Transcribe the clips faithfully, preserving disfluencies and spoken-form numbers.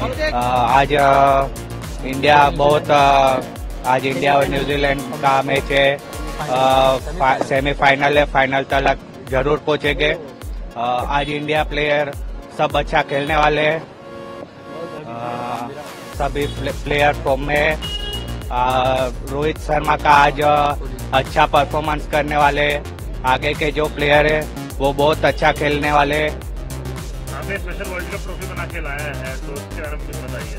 आ, आज आ, इंडिया बहुत आ, आज इंडिया और न्यूजीलैंड का मैच है। सेमीफाइनल है, फाइनल तक जरूर पहुंचेंगे। आ, आज इंडिया प्लेयर सब अच्छा खेलने वाले हैं। सभी प्लेयर फॉर्म में। रोहित शर्मा का आज अच्छा परफॉर्मेंस करने वाले। आगे के जो प्लेयर है वो बहुत अच्छा खेलने वाले। आपने स्पेशल वर्ल्ड कप ट्रॉफी बना के लाया है, तो उसके बारे में कुछ बताइए।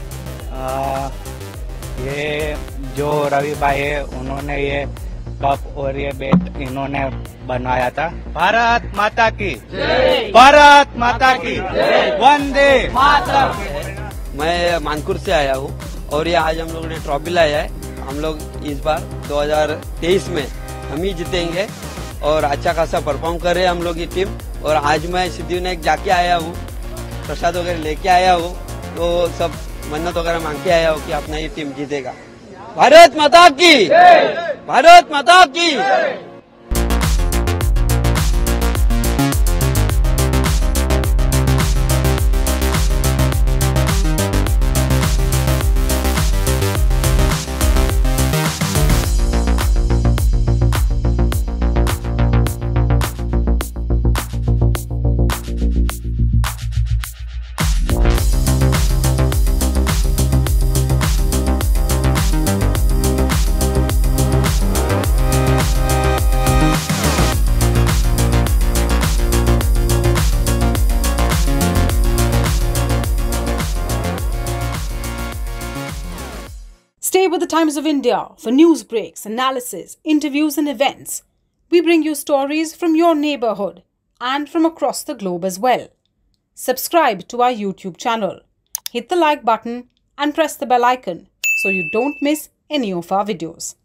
ये जो रवि भाई है उन्होंने ये कप और ये बैट इन्होंने बनवाया था। भारत माता की जय, भारत माता की जय, वंदे मातरम। मैं मानपुर से आया हूँ और ये आज हम लोग ने ट्रॉफी लाया है। हम लोग इस बार दो हज़ार तेईस में हम ही जीतेंगे और अच्छा खासा परफॉर्म कर रहे हैं हम लोग की टीम। और आज मैं सिद्धिविनायक जाके आया हूँ, प्रसाद वगैरह लेके आया हूँ, तो सब मन्नत वगैरह मांग के आया हूँ कि अपना ही टीम जीतेगा। भारत माता की, भारत माता की। Stay with the Times of India for news breaks, analysis, interviews and events. We bring you stories from your neighborhood and from across the globe as well. Subscribe to our YouTube channel. Hit the like button and press the bell icon so you don't miss any of our videos.